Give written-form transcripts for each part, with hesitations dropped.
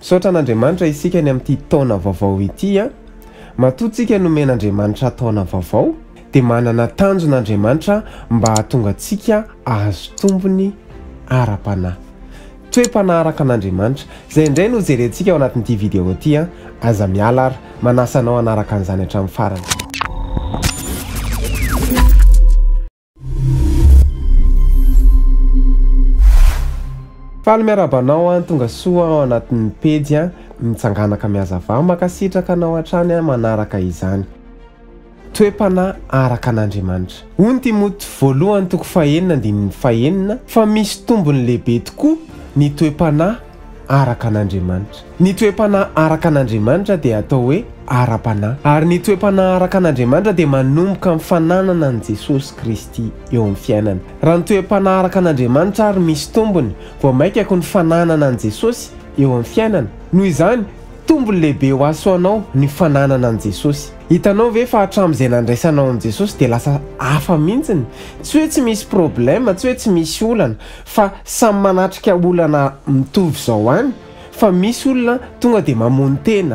Misaotra an'Andriamanitra isika ny amin'ity taona vaovao ity a. Matoantsika nomen'Andriamanitra taona vaovao dia manana tanjon'Andriamanitra mba hahatonga antsika ahazo tombony ara-panahy. Toe-panaraka an'Andriamanitra izay indray no jerentsika ao anatin'ity vidéo ity a. Aza miala ary manasanao anaraka an'izany hatramin'ny farany. Faly miarabanao tonga soa ao anatin'ny pejy mitsanganaka miazava makasitraka anao hatrany manaraka izany. Toe-panahy araka an'Andriamanitra. Hoy Timoty voalohany toko 4:9 fa misy tombony lehibe tokoa ny toe-panahy araka an'Andriamanitra. Ny toe-panahy araka an'Andriamanitra dia atao hoe ara-panahy. Ary ny toe-panahy araka an'Andriamanitra dia manomboka amin'ny fananana an' Jesosy Kristy eo amin'ny fiainana. Raha ny toe-panahy araka an'Andriamanitra ary misy tombony, vao maikako ny fananana an' Jesosy eo amin'ny fiainana. Noho izany, tombony lehibe ho asoanao ny fananana an' Jesosy. Hitanao ve fa hatramin'izay nandraisanao an' Jesosy dia lasa hafa mihitsiny. Tsy hoe tsy misy problème, tsy hoe tsy misy olana, fa samy manatrika olana mitovy izao any, fa misy olona tonga dia mamono tena.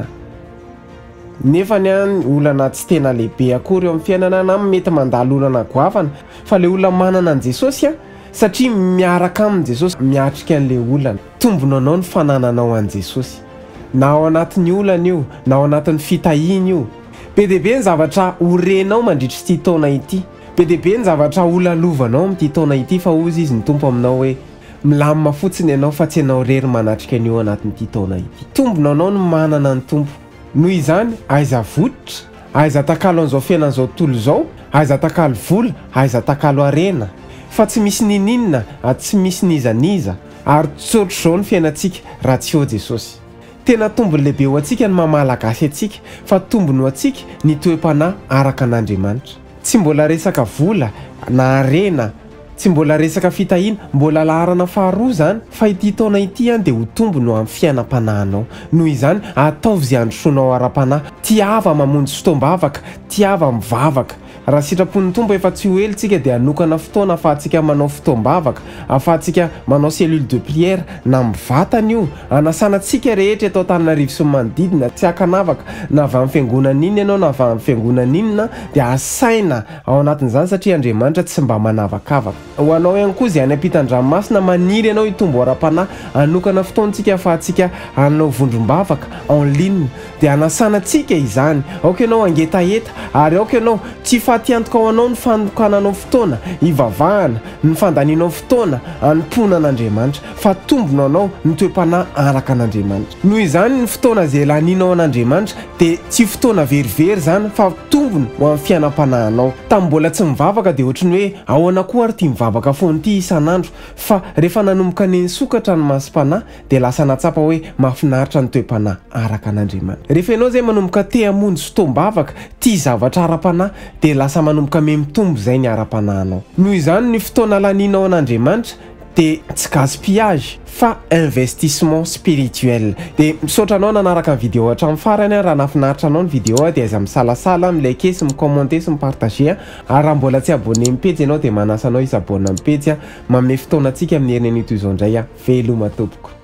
Nefa ny olana tsy tena lehibe akory eo amin'ny fiainana na mety mandalo olana goavana, fa le olona manana an' Jesosy satria miaraka amin' Jesosy miatrika an'le olana. Tombonanao ny fanananao an' Jesosy. Na ao anatin'ny olana io, na ao anatin'ny fitahiana io. Be dia be ny zavatra horenao mandritra ity taona ity. Be dia be ny zavatra holalovanao amin'ity taona ity fa hozy izy ny tompo aminao hoe milamina fotsiny ianao fa tsy ianao rery manatrika an'io anatin'ity taona ity. Tombonanao no manana ny tompo. Noho izany, aiza vototra, aiza takalo an'izao fiainan'izao tontolo izao, aiza takalo vola, aiza takalo arena. Fa tsy misy nininina, tsy misy nizaniza, ary tsotra izao ny fiainantsika raha tsy eo Jesosy. Tena tombony lehibe ho antsika ny mamalagasy antsika, fa tombony ho antsika ny toe-panahy araka an'Andriamanitra. Tsy mbola resaka vola na arena, tsy mbola resaka fitahiana, mbola laharana faharoa zany, fa ity taona ity dia ho tombony amin'ny fiainam-panahinao. Noho izany, ataovy izay androsoanao ara-panahy. Tiava mamonjy fotoam-bavaka, tiava mivavaka. Raha sitrapon'ny tompo efa tsy ho elitsika dia hanokana fotoana afahantsika manao fotoam-bavaka, afahantsika manao cellule de prière na mivatana io, anasanantsika rehetra eto Antananarivo sy manodidina, tsy hakanavaka na avy amin'ny fiangonana inona ianao na avy amin'ny fiangonana inona dia asaina ao anatin'izany satria Andriamanitra tsy mba manavakavaka. Ho anao ihany koa izay any ampitan-dranomasina maniry ianao hitombo ara-panahy, hanokana fotoantsika afahantsika hanao vondrom-bavaka en ligne dia anasanantsika izany. Aoka ianao angetaheta ary aoka ianao tsy fatiantoka ao anao ny fanokananao fotoana, hivavahana, ny fandanianao fotoana, hanompoana an'Andriamanitra, fa tombona anao ny toe-panahy araka an'Andriamanitra. Noho izany ny fotoana izay lanianao an'Andriamanitra dia tsy fotoana verivery zany fa tombony ho amin'ny fiainam-panahinao. Tamin'ny mbola tsy mivavaka dia ohatrany hoe ahoana koa ary tia mivavaka foana ity isan'andro, fa rehefa nanomboka ny sokatra ny masom-panahy dia lasa natsapa hoe mahafinaritra ny toe-panahy araka an'Andriamanitra. Rehefa ianao zay manomboka te hamonjy fotoam-bavaka, tia zavatra ara-panahy dia lasa manomboka memitombo izay ny ara-panahinao. Noho izany ny fotoana lanianao an'Andriamanitra dia tsy gaspillage fa investissement spirituel. Dia misaotra anao nanaraka ny vidéo hatramin'ny farany. Raha nafinaritra anao ny vidéo dia aza misalasala, milike sy micommente sy mipartage. Ary raha mbola tsy abonné amin'ny page ianao dia manasa anao hisabonina amin'ny page, manome fotoana antsika amin'ny herinan'ito izao indray. Veloma tompoko.